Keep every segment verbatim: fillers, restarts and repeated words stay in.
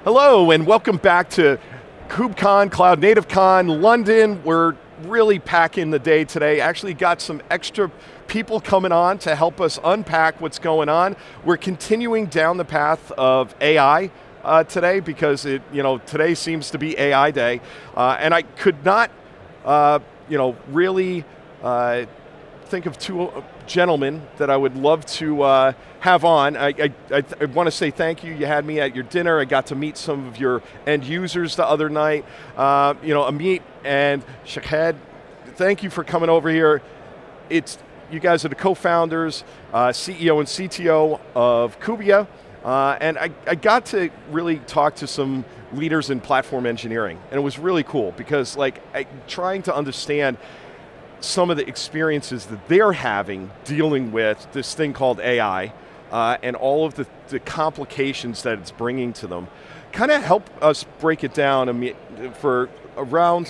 Hello and welcome back to KubeCon, CloudNativeCon, London. We're really packing the day today. Actually got some extra people coming on to help us unpack what's going on. We're continuing down the path of A I uh, today because it, you know, today seems to be A I day. Uh, and I could not, uh, you know, really uh, think of two gentlemen that I would love to uh, have on. I, I, I, I want to say thank you. You had me at your dinner. I got to meet some of your end users the other night. Uh, you know, Amit and Shahid, thank you for coming over here. It's, you guys are the co-founders, uh, C E O and C T O of Kubiya, uh, and I, I got to really talk to some leaders in platform engineering, and it was really cool because like, I, trying to understand some of the experiences that they're having dealing with this thing called A I uh, and all of the, the complications that it's bringing to them. Kind of help us break it down I mean, for around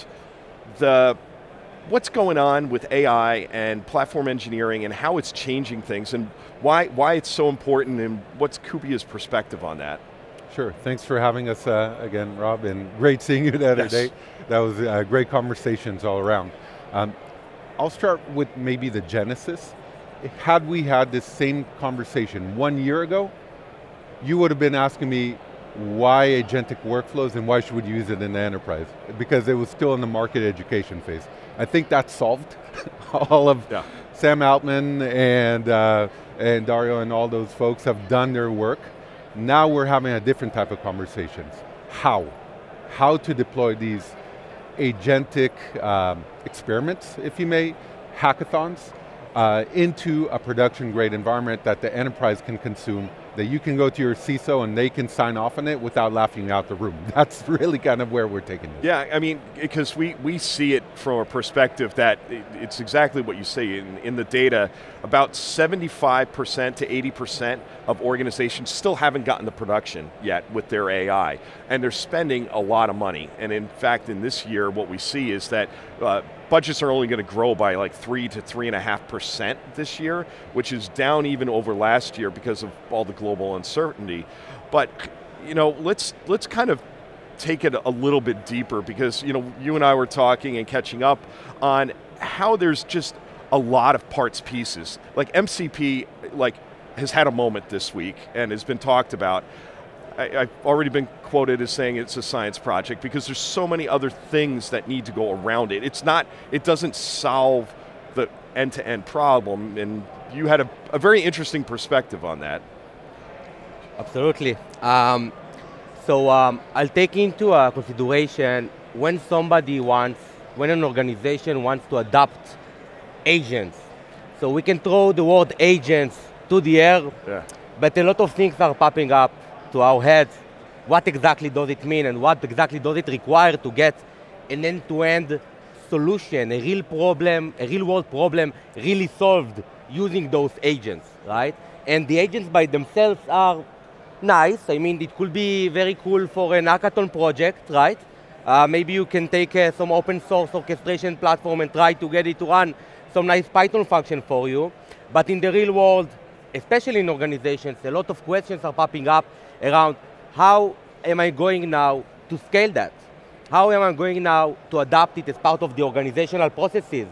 the what's going on with A I and platform engineering and how it's changing things and why, why it's so important and what's Kubiya's perspective on that. Sure, thanks for having us uh, again, Rob, and great seeing you the other yes. day. That was uh, great conversations all around. Um, I'll start with maybe the genesis. Had we had this same conversation one year ago, you would have been asking me why agentic workflows and why should we use it in the enterprise? Because it was still in the market education phase. I think that's solved. all of yeah. Sam Altman and, uh, and Dario and all those folks have done their work. Now we're having a different type of conversations. How? How to deploy these agentic um, experiments, if you may, hackathons, uh, into a production grade environment that the enterprise can consume, that you can go to your C I S O and they can sign off on it without laughing out the room. That's really kind of where we're taking it. Yeah, I mean, because we, we see it from a perspective that it's exactly what you say in, in the data, about seventy-five percent to eighty percent of organizations still haven't gotten to production yet with their A I, and they're spending a lot of money. And in fact, in this year, what we see is that uh, budgets are only going to grow by like three to three and a half percent this year, which is down even over last year because of all the global uncertainty. But you know, let's let's kind of take it a little bit deeper because you know, you and I were talking and catching up on how there's just a lot of parts pieces. Like M C P, like has had a moment this week and has been talked about. I, I've already been quoted as saying it's a science project because there's so many other things that need to go around it. It's not, it doesn't solve the end-to-end problem, and you had a, a very interesting perspective on that. Absolutely. Um, so um, I'll take into uh, consideration when somebody wants, when an organization wants to adopt agents. So we can throw the word agents to the air, yeah. but a lot of things are popping up to our heads. What exactly does it mean and what exactly does it require to get an end-to-end solution, a real problem, a real world problem really solved using those agents, right? And the agents by themselves are nice. I mean, it could be very cool for an hackathon project, right? Uh, maybe you can take uh, some open source orchestration platform and try to get it to run some nice Python function for you. But in the real world, especially in organizations, a lot of questions are popping up around how am I going now to scale that? How am I going now to adapt it as part of the organizational processes?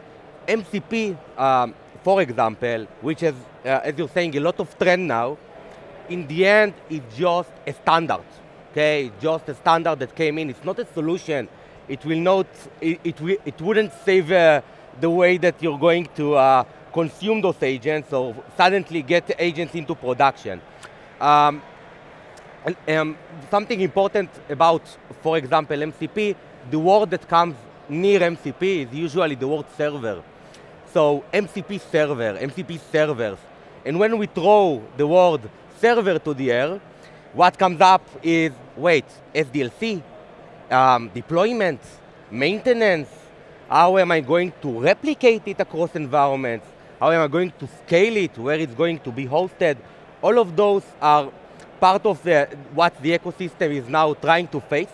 M C P, um, for example, which is, uh, as you're saying, a lot of trend now, in the end, it's just a standard, okay? Just a standard that came in. It's not a solution. It will not, it, it, will, it wouldn't save uh, the way that you're going to uh, consume those agents or suddenly get the agents into production. Um, and, um, something important about, for example, M C P, the word that comes near M C P is usually the word server. So M C P server, M C P servers. And when we throw the word server to the air, what comes up is, wait, S D L C, um, deployment, maintenance, how am I going to replicate it across environments? How am I going to scale it? Where it's going to be hosted? All of those are part of the, what the ecosystem is now trying to face.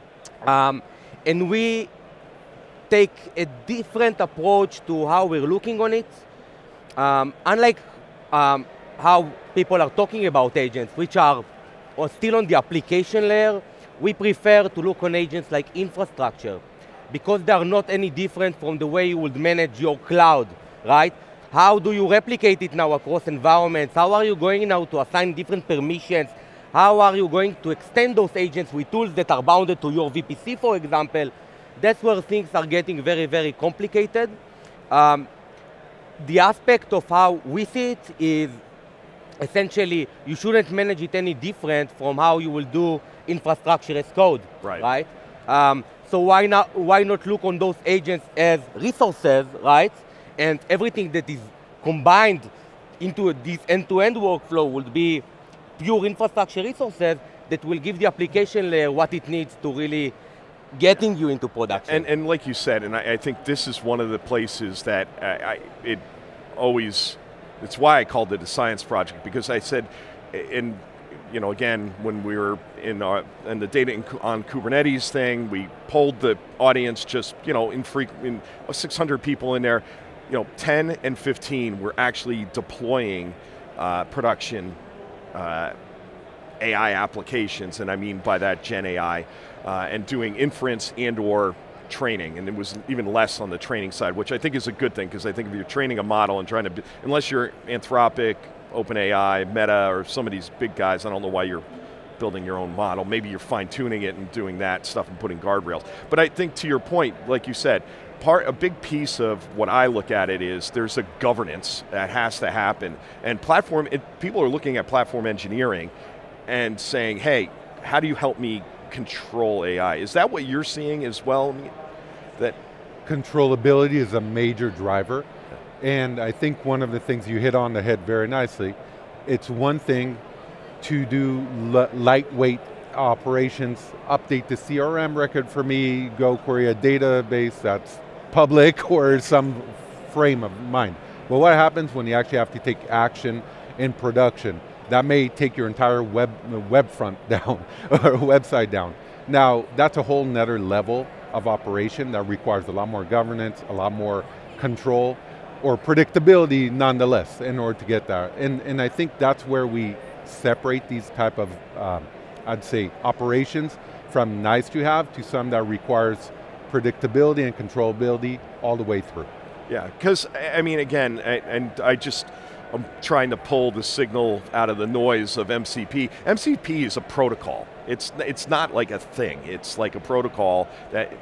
Um, and we take a different approach to how we're looking on it. Um, unlike um, how people are talking about agents, which are or still on the application layer, we prefer to look on agents like infrastructure, because they are not any different from the way you would manage your cloud, right? How do you replicate it now across environments? How are you going now to assign different permissions? How are you going to extend those agents with tools that are bounded to your V P C, for example? That's where things are getting very, very complicated. Um, the aspect of how we see it is essentially you shouldn't manage it any different from how you will do infrastructure as code, right? right? Um, so why not, why not look on those agents as resources, right? And everything that is combined into this end-to-end workflow would be pure infrastructure resources that will give the application layer what it needs to really getting you into production. And, and like you said, and I, I think this is one of the places that I, I, it always, it's why I called it a science project, because I said, in, you know, again, when we were in, our, in the data in, on Kubernetes thing, we polled the audience just, you know, in, free, in six hundred people in there, you know, ten and fifteen were actually deploying uh, production uh, A I applications, and I mean by that Gen A I, uh, and doing inference and or training, and it was even less on the training side, which I think is a good thing, because I think if you're training a model and trying to, be, unless you're Anthropic, OpenAI, Meta, or some of these big guys, I don't know why you're building your own model. Maybe you're fine tuning it and doing that stuff and putting guardrails. But I think to your point, like you said, part, a big piece of what I look at it is there's a governance that has to happen. And platform, it, people are looking at platform engineering and saying, hey, how do you help me control A I? Is that what you're seeing as well? That controllability is a major driver. And I think one of the things you hit on the head very nicely, it's one thing to do lightweight operations, update the C R M record for me, go query a database that's public or some frame of mind. But what happens when you actually have to take action in production? That may take your entire web, web front down, or website down. Now, that's a whole nother level of operation that requires a lot more governance, a lot more control, or predictability nonetheless in order to get there. And, and I think that's where we separate these type of, um, I'd say, operations from nice to have to some that requires predictability and controllability all the way through. Yeah, because, I mean, again, I, and I just, I'm trying to pull the signal out of the noise of M C P. M C P is a protocol. It's, it's not like a thing. It's like a protocol that,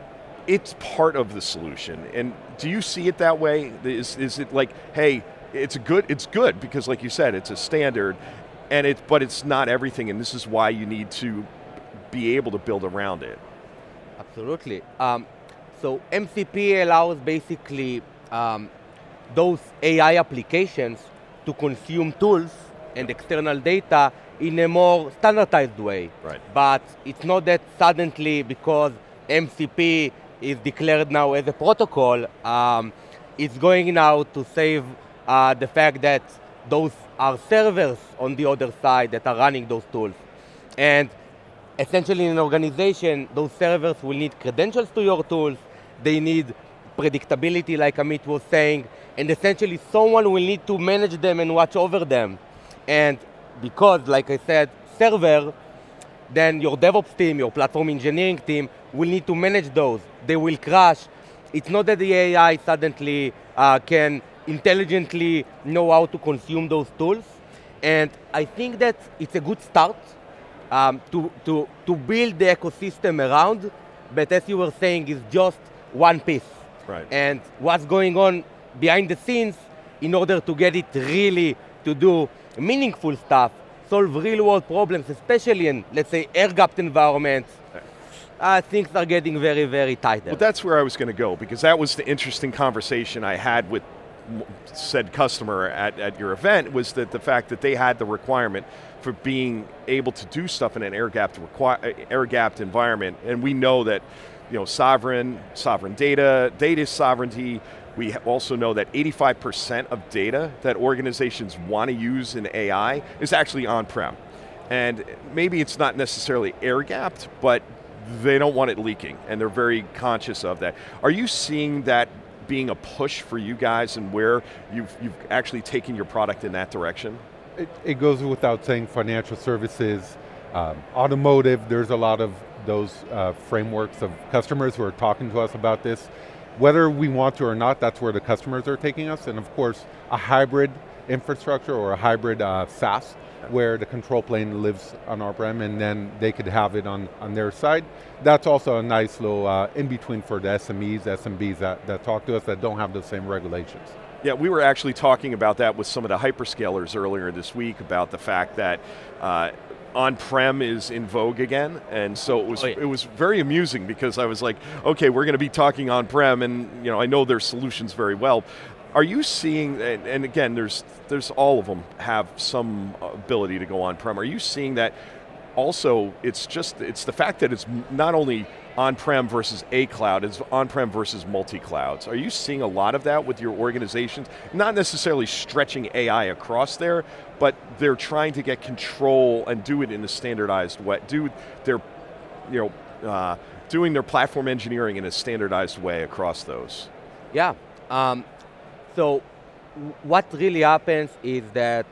it's part of the solution. And do you see it that way? Is, is it like, hey, it's a good, it's good because like you said, it's a standard, and it, but it's not everything, and this is why you need to be able to build around it. Absolutely. Um, so M C P allows basically um, those A I applications to consume tools and external data in a more standardized way. Right. But it's not that suddenly because M C P is declared now as a protocol, um, it's going now to save uh, the fact that those are servers on the other side that are running those tools. And essentially in an organization, those servers will need credentials to your tools, they need predictability like Amit was saying, and essentially someone will need to manage them and watch over them. And because, like I said, server, then your DevOps team, your platform engineering team will need to manage those. They will crash. It's not that the A I suddenly uh, can intelligently know how to consume those tools. And I think that it's a good start um, to, to, to build the ecosystem around, but as you were saying, it's just one piece. Right. And what's going on behind the scenes in order to get it really to do meaningful stuff, solve real world problems, especially in, let's say, air-gapped environments, uh, things are getting very, very tight there. Well, that's where I was going to go, because that was the interesting conversation I had with said customer at, at your event, was that the fact that they had the requirement for being able to do stuff in an air-gapped air-gapped environment, and we know that, you know, sovereign, sovereign data, data sovereignty. We also know that eighty-five percent of data that organizations want to use in A I is actually on-prem. And maybe it's not necessarily air-gapped, but they don't want it leaking, and they're very conscious of that. Are you seeing that being a push for you guys, and where you've, you've actually taken your product in that direction? It, it goes without saying, financial services, Um, automotive, there's a lot of those uh, frameworks of customers who are talking to us about this. Whether we want to or not, that's where the customers are taking us, and of course, a hybrid infrastructure or a hybrid uh, SaaS, where the control plane lives on on-prem and then they could have it on, on their side. That's also a nice little uh, in-between for the S M Es, S M Bs that, that talk to us that don't have the same regulations. Yeah, we were actually talking about that with some of the hyperscalers earlier this week about the fact that uh, on-prem is in vogue again, and so it was, oh, yeah. it was very amusing because I was like, okay, we're going to be talking on-prem, and you know, I know their solutions very well. Are you seeing, and, and again, there's, there's all of them have some ability to go on-prem, are you seeing that also it's just, it's the fact that it's not only on-prem versus a cloud, it's on-prem versus multi-clouds. Are you seeing a lot of that with your organizations? Not necessarily stretching A I across there, but they're trying to get control and do it in a standardized way, do their, you know, uh, doing their platform engineering in a standardized way across those. Yeah, um, so what really happens is that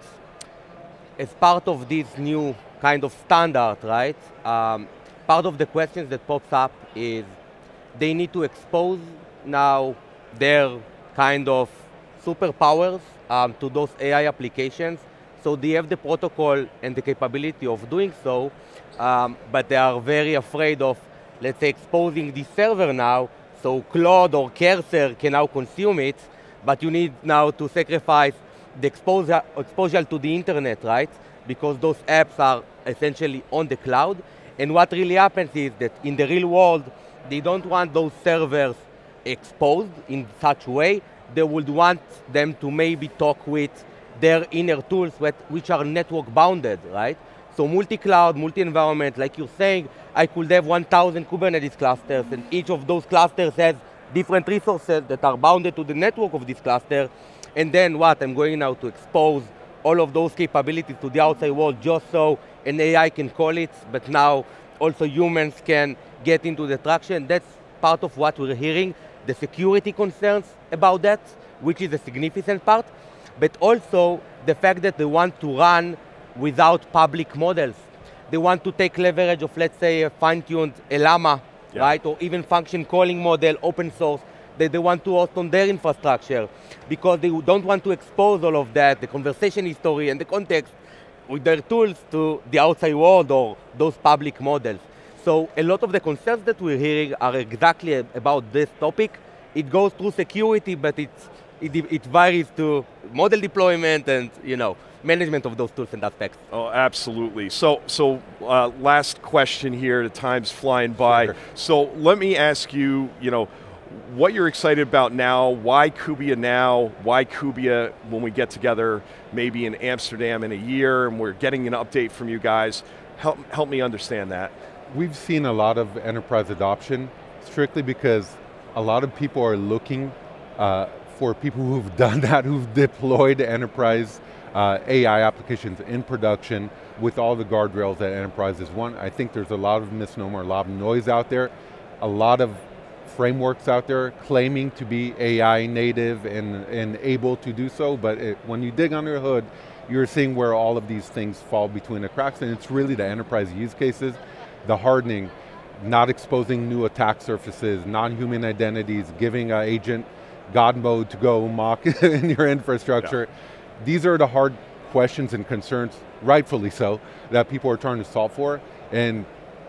as part of this new kind of standard, right, um, part of the questions that pops up is they need to expose now their kind of superpowers um, to those A I applications. So they have the protocol and the capability of doing so, um, but they are very afraid of, let's say, exposing the server now, so Claude or Cursor can now consume it, but you need now to sacrifice the exposure, exposure to the internet, right? Because those apps are essentially on the cloud. And what really happens is that in the real world, they don't want those servers exposed in such a way. They would want them to maybe talk with their inner tools which are network bounded, right? So multi-cloud, multi-environment, like you're saying, I could have one thousand Kubernetes clusters, and each of those clusters has different resources that are bounded to the network of this cluster. And then what? I'm going now to expose all of those capabilities to the outside world just so an A I can call it, but now also humans can get into the traction. That's part of what we're hearing, the security concerns about that, which is a significant part, but also the fact that they want to run without public models. They want to take leverage of, let's say, a fine-tuned Llama, yeah. right, or even function calling model, open source, that they want to host on their infrastructure because they don't want to expose all of that, the conversation history and the context with their tools to the outside world or those public models. So a lot of the concerns that we're hearing are exactly about this topic. It goes through security, but it's, it, it varies to model deployment and, you know, management of those tools and aspects. Oh, absolutely. So, so uh, last question here, the time's flying by. Sure. So let me ask you, you know, what you're excited about now, why Kubiya now, why Kubiya when we get together maybe in Amsterdam in a year and we're getting an update from you guys. Help, help me understand that. We've seen a lot of enterprise adoption strictly because a lot of people are looking uh, for people who've done that, who've deployed enterprise uh, A I applications in production with all the guardrails that enterprises want. I think there's a lot of misnomer, a lot of noise out there, a lot of frameworks out there claiming to be A I native and, and able to do so, but it, when you dig under the hood, you're seeing where all of these things fall between the cracks, and it's really the enterprise use cases, the hardening, not exposing new attack surfaces, non-human identities, giving an agent God mode to go mock in your infrastructure. Yeah. These are the hard questions and concerns, rightfully so, that people are trying to solve for, and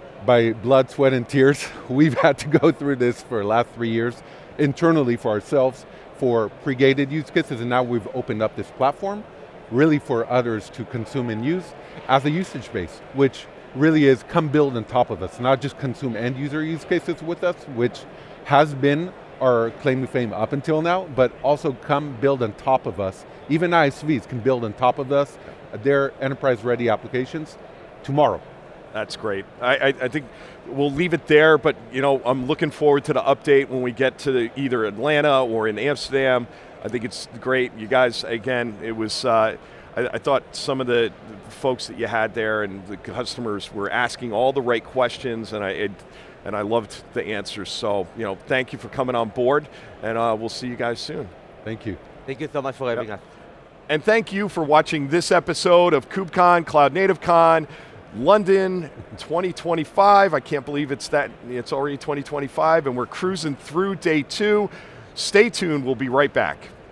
by blood, sweat, and tears, we've had to go through this for the last three years, internally for ourselves, for pre-gated use cases, and now we've opened up this platform, really for others to consume and use as a usage base, which really is come build on top of us, not just consume end user use cases with us, which has been our claim to fame up until now, but also come build on top of us. Even I S Vs can build on top of us, their enterprise-ready applications tomorrow. That's great. I, I, I think we'll leave it there, but you know, I'm looking forward to the update when we get to the, either Atlanta or in Amsterdam. I think it's great. You guys, again, it was, uh, I, I thought some of the folks that you had there and the customers were asking all the right questions, and I, it, and I loved the answers. So, you know, thank you for coming on board, and uh, we'll see you guys soon. Thank you. Thank you so much for having yep. us. And thank you for watching this episode of KubeCon, Cloud Native Con. London twenty twenty-five. I can't believe it's that, it's already twenty twenty-five, and we're cruising through day two. Stay tuned, we'll be right back.